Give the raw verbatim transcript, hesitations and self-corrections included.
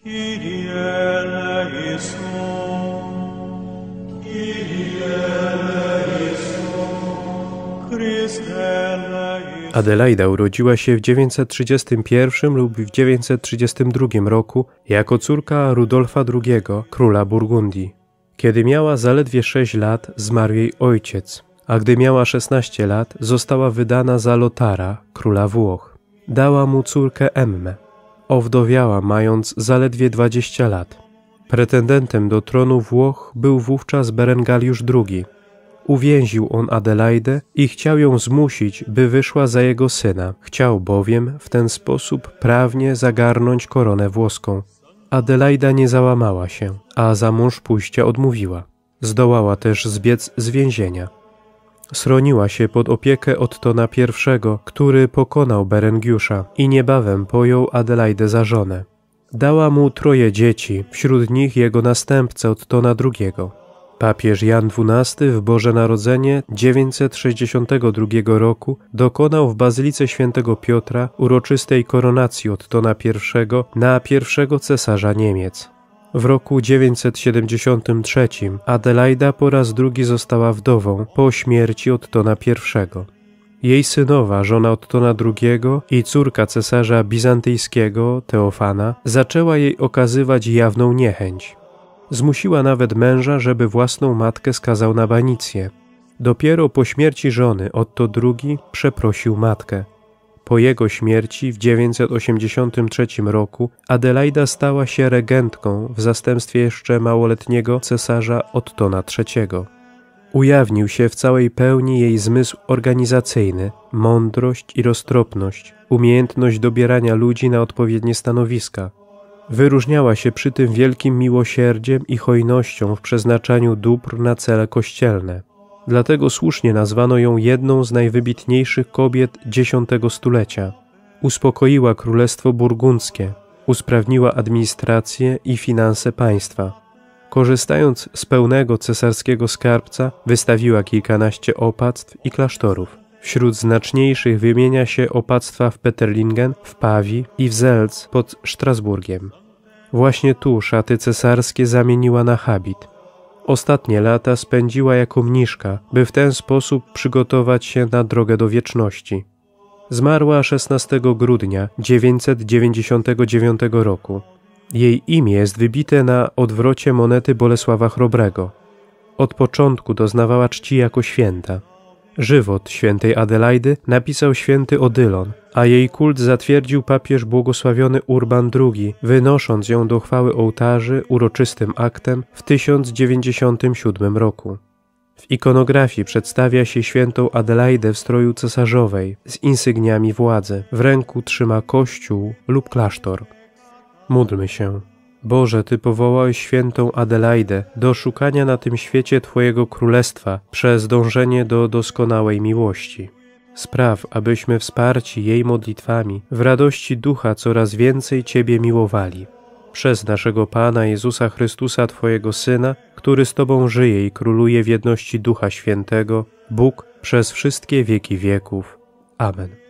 Kyrie eleison, Kyrie eleison, Chryste eleison. Adelaida urodziła się w dziewięćset trzydziestym pierwszym lub w dziewięćset trzydziestym drugim roku jako córka Rudolfa drugiego, króla Burgundii. Kiedy miała zaledwie sześć lat, zmarł jej ojciec, a gdy miała szesnaście lat, została wydana za Lotara, króla Włoch. Dała mu córkę Emmę. Owdowiała, mając zaledwie dwadzieścia lat. Pretendentem do tronu Włoch był wówczas Berengariusz drugi. Uwięził on Adelaidę i chciał ją zmusić, by wyszła za jego syna. Chciał bowiem w ten sposób prawnie zagarnąć koronę włoską. Adelaida nie załamała się, a za mąż pójścia odmówiła. Zdołała też zbiec z więzienia. Sroniła się pod opiekę Ottona pierwszego, który pokonał Berengiusza i niebawem pojął Adelaidę za żonę. Dała mu troje dzieci, wśród nich jego następcę Ottona drugiego. Papież Jan dwunasty w Boże Narodzenie dziewięćset sześćdziesiątego drugiego roku dokonał w Bazylice Świętego Piotra uroczystej koronacji Ottona pierwszego na pierwszego cesarza Niemiec. W roku dziewięćset siedemdziesiątym trzecim Adelaida po raz drugi została wdową po śmierci Ottona pierwszego. Jej synowa, żona Ottona drugiego i córka cesarza bizantyjskiego, Teofana, zaczęła jej okazywać jawną niechęć. Zmusiła nawet męża, żeby własną matkę skazał na banicję. Dopiero po śmierci żony Otto drugi przeprosił matkę. Po jego śmierci w dziewięćset osiemdziesiątym trzecim roku Adelaida stała się regentką w zastępstwie jeszcze małoletniego cesarza Ottona trzeciego. Ujawnił się w całej pełni jej zmysł organizacyjny, mądrość i roztropność, umiejętność dobierania ludzi na odpowiednie stanowiska. Wyróżniała się przy tym wielkim miłosierdziem i hojnością w przeznaczaniu dóbr na cele kościelne. Dlatego słusznie nazwano ją jedną z najwybitniejszych kobiet dziesiątego stulecia. Uspokoiła królestwo burgundzkie, usprawniła administrację i finanse państwa. Korzystając z pełnego cesarskiego skarbca, wystawiła kilkanaście opactw i klasztorów. Wśród znaczniejszych wymienia się opactwa w Petterlingen, w Pawii i w Zelc pod Strasburgiem. Właśnie tu szaty cesarskie zamieniła na habit. Ostatnie lata spędziła jako mniszka, by w ten sposób przygotować się na drogę do wieczności. Zmarła szesnastego grudnia dziewięćset dziewięćdziesiątego dziewiątego roku. Jej imię jest wybite na odwrocie monety Bolesława Chrobrego. Od początku doznawała czci jako święta. Żywot świętej Adelaidy napisał święty Odylon, a jej kult zatwierdził papież błogosławiony Urban drugi, wynosząc ją do chwały ołtarzy uroczystym aktem w tysiąc dziewięćdziesiątym siódmym roku. W ikonografii przedstawia się świętą Adelaidę w stroju cesarzowej z insygniami władzy. W ręku trzyma kościół lub klasztor. Módlmy się. Boże, Ty powołałeś świętą Adelaidę do szukania na tym świecie Twojego Królestwa przez dążenie do doskonałej miłości. Spraw, abyśmy wsparci jej modlitwami w radości ducha coraz więcej Ciebie miłowali. Przez naszego Pana Jezusa Chrystusa, Twojego Syna, który z Tobą żyje i króluje w jedności Ducha Świętego, Bóg przez wszystkie wieki wieków. Amen.